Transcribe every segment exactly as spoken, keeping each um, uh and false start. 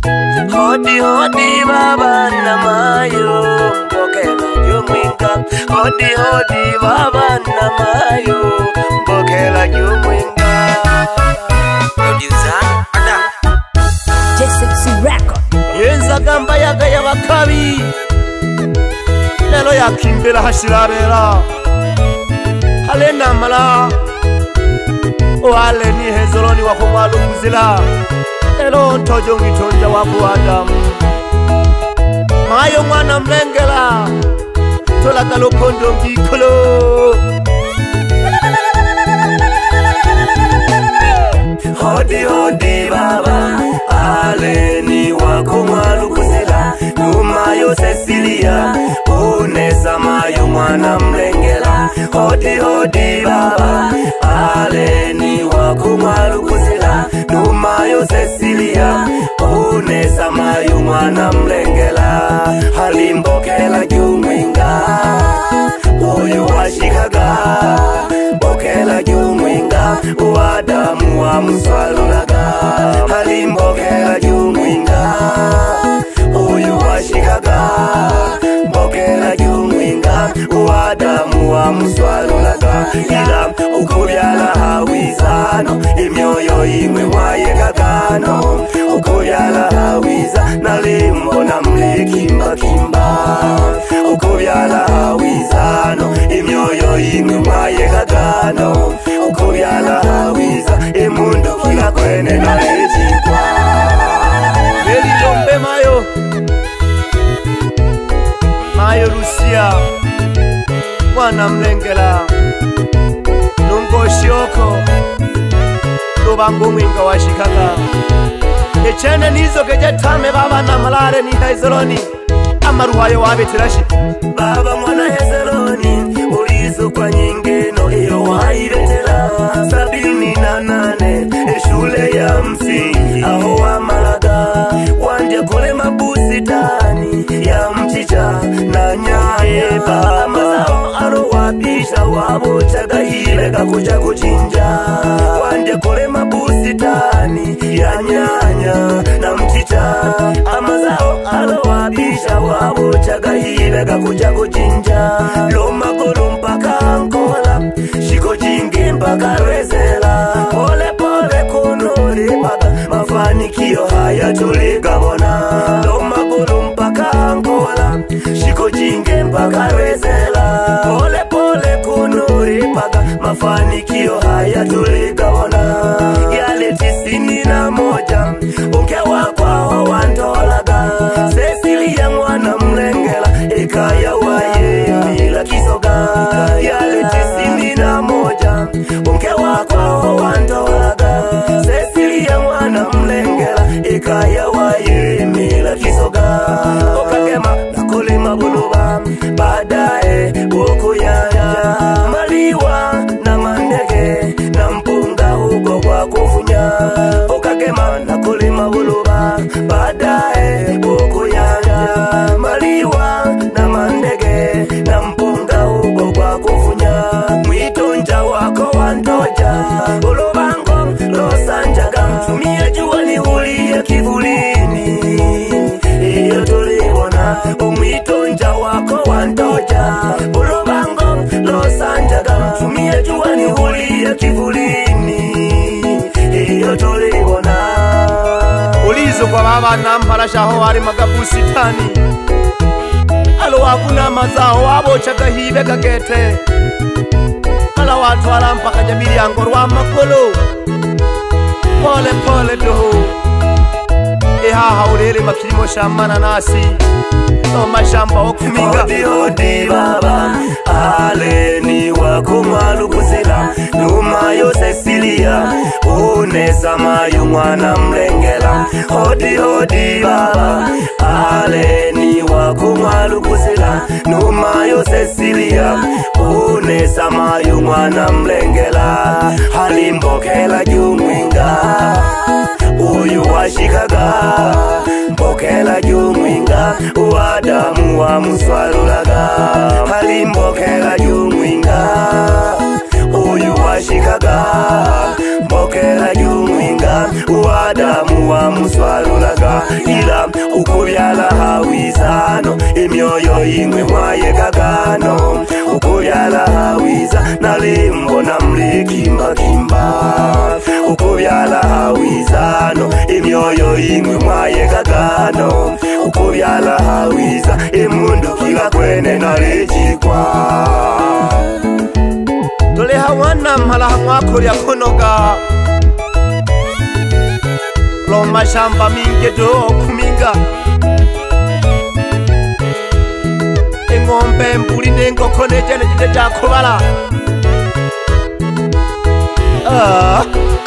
Hodi hodi baba na mayo mbokela jumwinga. Hodi hodi baba na mayo mbokela jumwinga. Producer Ada J six Record. Yenza gamba yaga yabakabi lelo yakimbira hashirabera halena mala wale ni hezoloni wakumwalu kuzila lelo ntojo ngitonja wabu Adamu mayo mwana mlengela tola kalokondo ngikolo. Hodi hodi baba aleni wakumwalu kuzila numayo Cecilia unesa mayo mwana mlengela. Hodi hodi baba aleni wakumwalu kuzila numayo Cecilia unesa mayo mwana mlengela. Halimbokela jumwinga uyu washikaga mbokela jumwinga Adamu wa muswalulaga. Halimbokela jumwinga uyu washikaga mbokela jumwinga Adamu wa muswalulaga. Ila ukubyala hawizano imyoyo imwe mwayekagano. Ukubyala hawiza nalimbo na mlikimba kimba. Ukubyala hawizano imyoyo imwe mwayekagano. Ukubyala hawiza imundu kila kwene na lejikwa. Veli jombe mayo mayo Lucia mwana mlengela nungo shioko lubangu mwinga washikaga. Echene nizo kejetame baba na malare ni Hezroni amaruhayo wabetirashi. Baba mwana Hezroni ulizo kwa nyingeno iyo waibetela. Sabini na nane shule ya msingi aho wa Malaga wanje kule mabusitani ya mchicha na nyaye. Baba aro wapisha wabo chaga ile kakuja kuchinja wanje kule mabusitani ya nyanya na mchicha. Amazao aro wapisha wabo chaga ile kakuja kuchinja. Loma kulu mpaka Angola shiko jingi mpaka Rezela. Pole pole kunuri mpaka mafanikio haya tuligabona. Loma kulu mpaka Angola shiko jingi mpaka Rezela. Pole pole kunuri mpaka mafanikio haya tuligabona. Yale tisini na moja unke wakwa wantolaga. Cecilia mwana mlengela ikaya waye mila kisoga. Yale tisini na moja unke wakwa wantolaga. Cecilia mwana mlengela ikaya waye mila kisoga. Okagema nakulima buluba baadaye buku yaya maliwa na mandege na mpunga huko kwa kufunya. Okagema nakulima buluba baadaye buku yaya maliwa na mandege na mpunga huko kwa kufunya. Mwitonja wako wantoja ulubango losanjaga. Mtumie jua lihulie kivulini iyo tulibona. Umwitonja wako wantoja ulubango losanjaga. Mtumie jua lihulie kivulini iyo tulibona. Ulizo kwa baba nampala shaho wari magabusitani alo wakuna mazao wabo chaka hibe kagete. Ala watu alampa kajabili yango rwa makolo. Pole pole doho ehaha urele makilimo shamana nasi no mashamba okuminga. Hodi hodi baba aleni wakumwalu kuzila numayo Cecilia unesa mayo mwana mlengela. Hodi hodi baba aleni wakumwalu kuzila numayo Cecilia unesa mayo mwana mlengela. Halimbokela jumwinga uyu washikaga mbokela jumwinga Adamu wa muswalulaga. Halimbokela jumwinga uyu washikaga mbokela jumwinga Adamu wa muswalulaga. ukubyala hawizano imyoyo imwe mwaye gagano ukubyala hawiza nalimbo namli kimba kimba ukubyala hawizano imyoyo imwe mwaye gagano ukubyala hawiza imundu kila kwene nalijikwa tole hawana mhala hamwakuri ya kunoga lo mashamba mingi do kuminga engombe mbuli nengoko nejene jide jakubala ah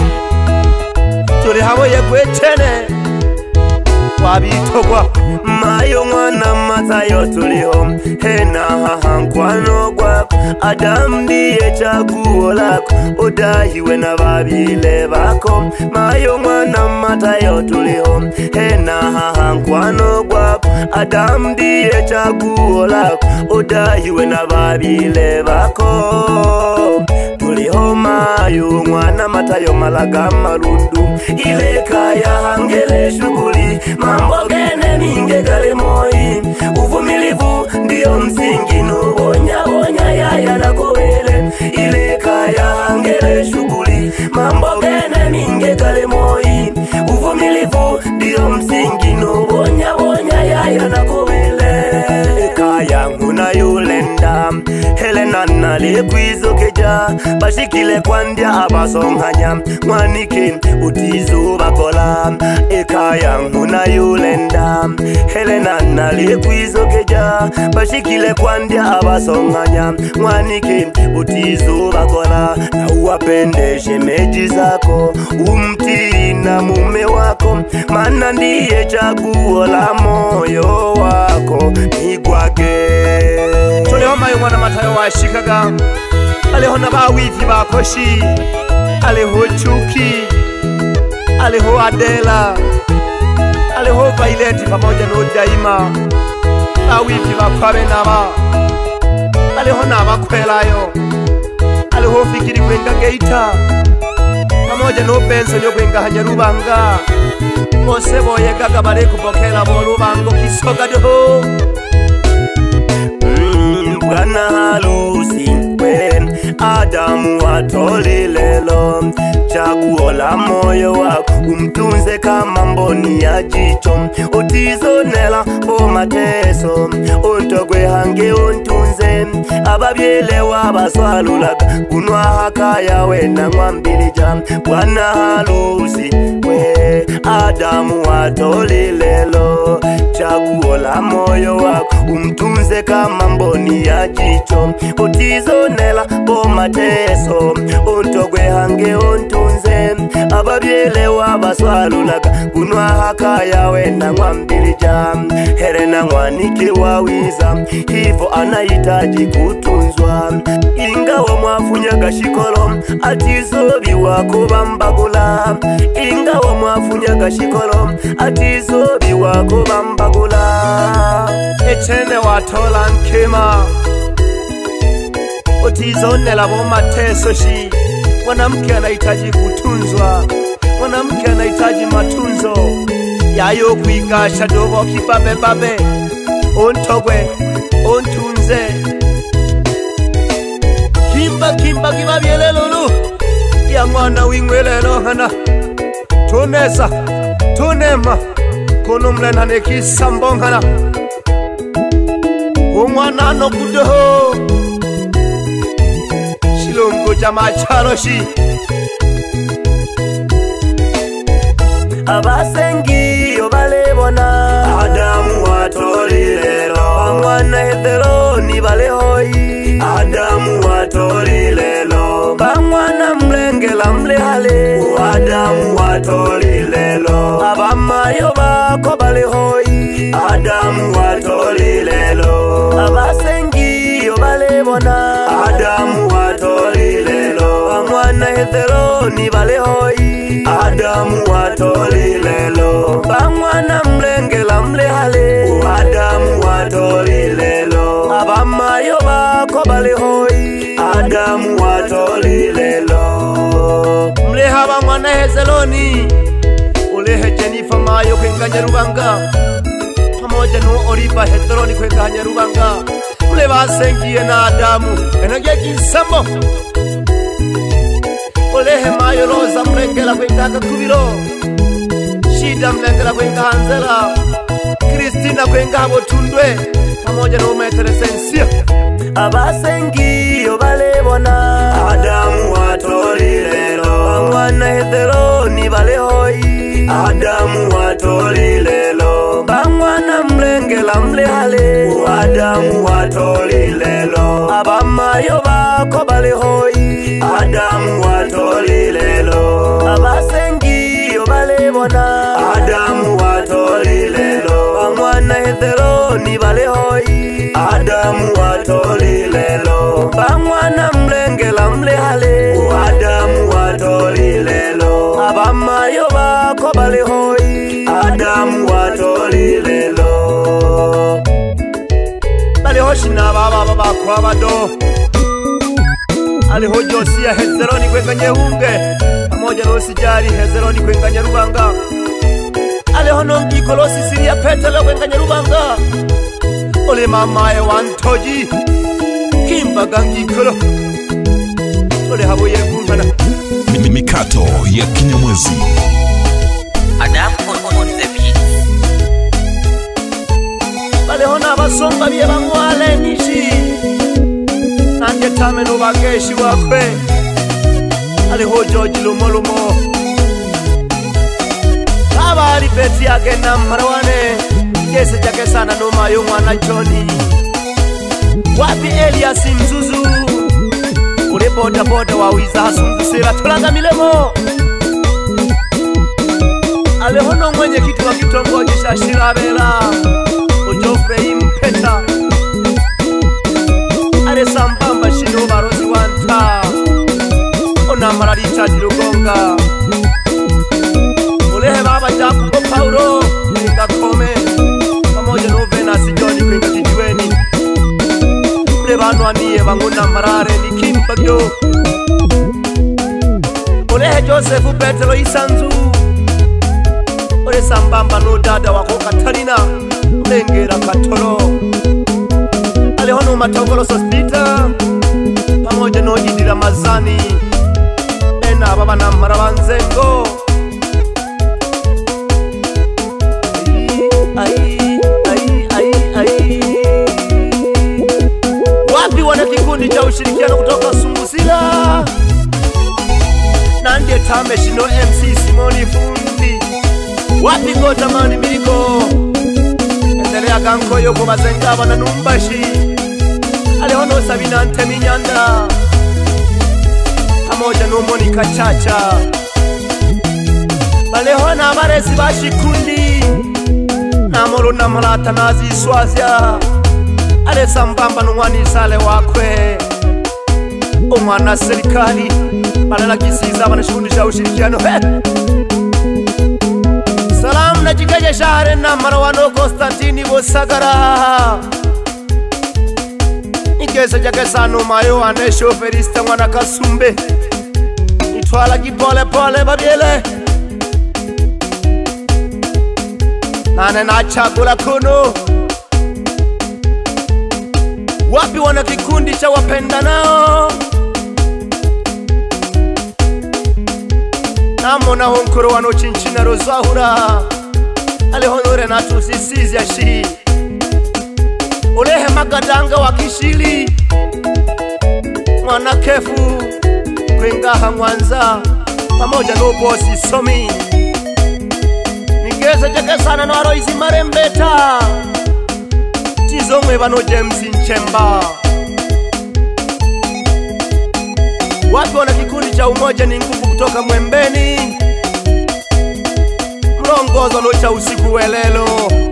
tole hawo yegwechene wabitogwa mayo mwana matayo tuliho hena hahankwano gwako Adam ndiye chaguo lako udahiwe na babile bako mayo mwana matayo tuliho hena hahankwano gwako Adam ndiye chaguo lako udahiwe na babile bako tuliho mayo mwana matayo malaga marundu ile kaya hangele shughuli mambo gene minge gale moi uvumilivu ndio msingi nubonya bonya yaya na kowele ile kaya hangele shughuli mambo gene minge gale moi uvumilivu ndio msingi nubonya bonya yaya na kowele kaya nguna yulenda Helena nale kwizo keja bashikile kwandia abasonganya mwanike utizo bakola ekaya nguna yulenda Helena nale kwizo keja bashikile kwandia abasonganya mwanike utizo bakola na uwapende shemeji zako umtii na mume wako maana ndiye chaguo la moyo wako nigwage Tuleho mayo mwana matayo washikaga Aleho na bawifi bakoshi Aleho Chuki Aleho Adela Aleho Violet pamoja no Daima Bawifi bakwabe naba Aleho na bakwelayo Aleho Fikiri kwenga Geita pamoja no Benson yo kwenga Hanyarubanga Bose boye gaga bare kubokela bo Rubango kisoga doho Bwana halusi wen Adamu watoli lelo chaguo la moyo wako umtunze kama mboni ya jicho utizonela bo mateso untogwe hange untunze ababyelewa baswalulaga kunwa hakaya wena mwambilija Bwana halusi we Adamu watoli lelo chaguo la moyo wako umtunze kama mboni ya jicho utizonela bo mateso untogwe hange untunze ababyelewa baswalulaga kunwa hakaya wena mwambilija Helena mwanike wawiza hivyo anahitaji kutunzwa ingawa mwafunyaga shikolo atizobi wako bambagula ingawa mwafunyaga shikolo atizobi wako bambagula echene watola nkema utizonela bo mateso shi mwanamke anahitaji kutunzwa mwanamke anahitaji matunzo yayo kuigasha dobo kibabe babe ontogwe ontunze kimba kimba kibabyelelulu ya mwana wingwelelo hana tunesa tunema kono mlenane kisambongana umwana no kudoho shilongo jama charoshi abasengi obalebona Adamu watoli lelo mwana hetero ni balehoi Adamu watoli lelo bamwana mlengela mlehale Adamu watoli lelo abamayo bako balehoi Adamu watoli lelo abasengi obalebona Adamu watoli lelo mwana hetero ni balehoi Adamu watoli lelo bamwana mlengela mlehale Adamu watoli lelo abamayo bako balehoi Adamu watoli lelo mleha bamwana hezeloni ulehe Jennifer mayo kwenga Nyarubanga pamoja no Oliva Hedroni kwenga Nyarubanga mule basengiye na Adamu enage kisamo olehe mayo roza mlengela kwenga kubiro shida mlengela kwenga Hanzela Kristina kwenga Botundwe pamoja no Meteresensia abasengiyo balebona Adamu watolilelo mwana Hedroni balehoi Adamu watolilelo bamwana mlengela mlehale Adamu watolilelo abamayo bako balehoi Adamu watolilelo abasengiyo balebona Adamu watolilelo bamwana Hedroni balehoi Adamu watolilelo bamwana mlengela mlehale Adamu watolilelo abamayo bako balehoi Adamu watolilelo balehoshi na baba baba kwa bado aliho Josia Hedroni kwenga Nyehunge pamoja no Sijari Hedroni kwenga Nyarubanga aliho no Mkolosi Siria Petelo kwenga Nyarubanga ole mamae wantoji kimbaga ngikolo ole haboye kumana mikato ya Kinyamwezi Adamu on the beat bale hona basomba bye bamwale nishi nanje tame no bageshi wakwe ale ho George Lumolumo abali beti agena marawane kese chake sana no mayo mwana Johnny wapi Elias Mzuzu ule boda boda wa wiza asungusira tulanga milemo ale hono mwenye kitu wa kitongoji cha Shirabela Ojofrey Mpeta ale sambamba shino barozi wanta ona maralicha dirugonga ule baba Jacobo Paulo ngakome pamoja no Venus John kwenga kijiweni ule bano aniye bangona marare ni kimbagyo ule Joseph Petro Isanzu ule sambamba no dada wako Katarina mlengera Katoro ale hono matogolo hospital pamoja no Jidira Mazani ena baba na marabanzengo ai ai ai ai wapi wana kikundi cha ushirikiano kutoka Sungusila na ndiye tame shino M C Simoni Fundi wapi ngota mani miliko endelea ganko yoko mazenga wana numbashi ale hono Sabina Ntemi Nyanda pamoja no Monica Chacha bale hona baresi bashikundi namolo namlata nazi swazia ale sambamba numwani sale wakwe umwana serikali balala kisiza banashundisha ushirikiano salam na jikaje shahare na marawano Konstantini Bosagara ikesa jake sanu mayo ane shoferista mwana Kasumbe itwala kipole pole babiele nane na chakula kuno wapi wana kikundi cha wapenda nao namona honkoro wano chinchina rozahura ale honore na tusisizi ya shi olehe magadanga wa Kishili mwana Kefu kwengaha Mwanza pamoja no bosi Somi nigeze jake sana no Aroisi Marembeta tizomwe bano James Nchemba watu wana kikundi cha umoja ni nguvu kutoka Mwembeni mlongozo no cha usiku welelo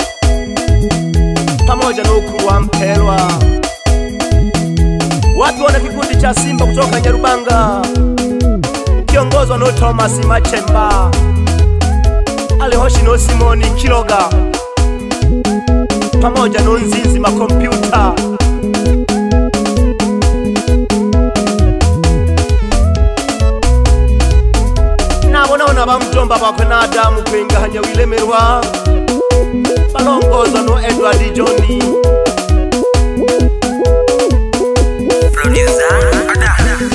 pamoja no kuwa Mpelwa watu wana kikundi cha Simba kutoka Nyarubanga kiongozwa no Thomas Machemba alihoshi no Simoni Kiloga pamoja no Nzinzi makompyuta nabona ona bamjomba bakwe na Adamu kwenga hanya wilemerwa balongozwa no Edward Johnny. Producer Adam.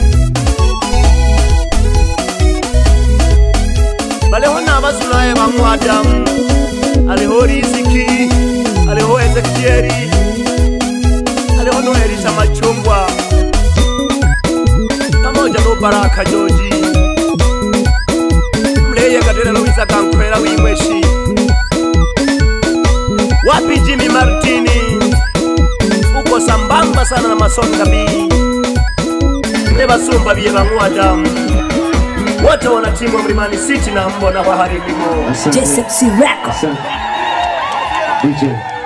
Baleho n'abazulaye bamu Adam, aliho Riziki, aliho Ezekieli, aliho no Elisha Machungwa, pamoja no Baraka Joji, Mleye Gadela Luisa Kankwela Wimweshi, wapi Jimmy Martini, uko sambamba sana na Masonga B, Nebasumba biye bamu Adam. Wote wana timu wa Mlimani City na Mbona Bahari Limo. J six C Record. D J